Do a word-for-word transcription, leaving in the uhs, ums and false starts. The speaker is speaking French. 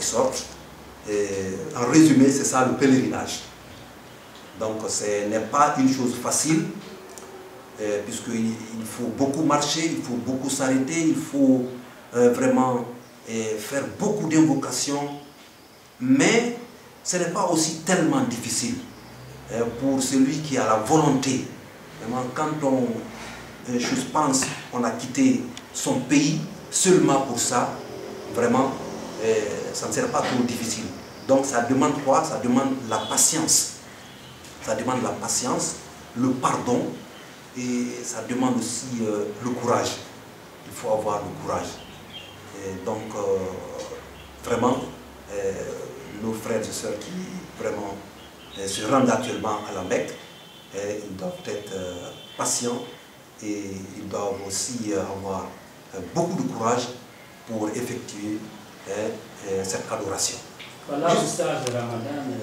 qui sortent. Et en résumé, c'est ça le pèlerinage. Donc ce n'est pas une chose facile, euh, puisqu'il il faut beaucoup marcher, il faut beaucoup s'arrêter, il faut euh, vraiment euh, faire beaucoup d'invocations, mais ce n'est pas aussi tellement difficile euh, pour celui qui a la volonté. Vraiment, quand on, euh, je pense, on a quitté son pays seulement pour ça, vraiment, euh, ça ne sera pas trop difficile. Donc ça demande quoi? Ça demande la patience. Ça demande la patience, le pardon, et ça demande aussi euh, le courage. Il faut avoir le courage. Et donc, euh, vraiment, euh, nos frères et sœurs qui vraiment euh, se rendent actuellement à la Mecque, euh, ils doivent être euh, patients et ils doivent aussi euh, avoir euh, beaucoup de courage pour effectuer euh, euh, cette adoration. Voilà, le stage de Ramadan,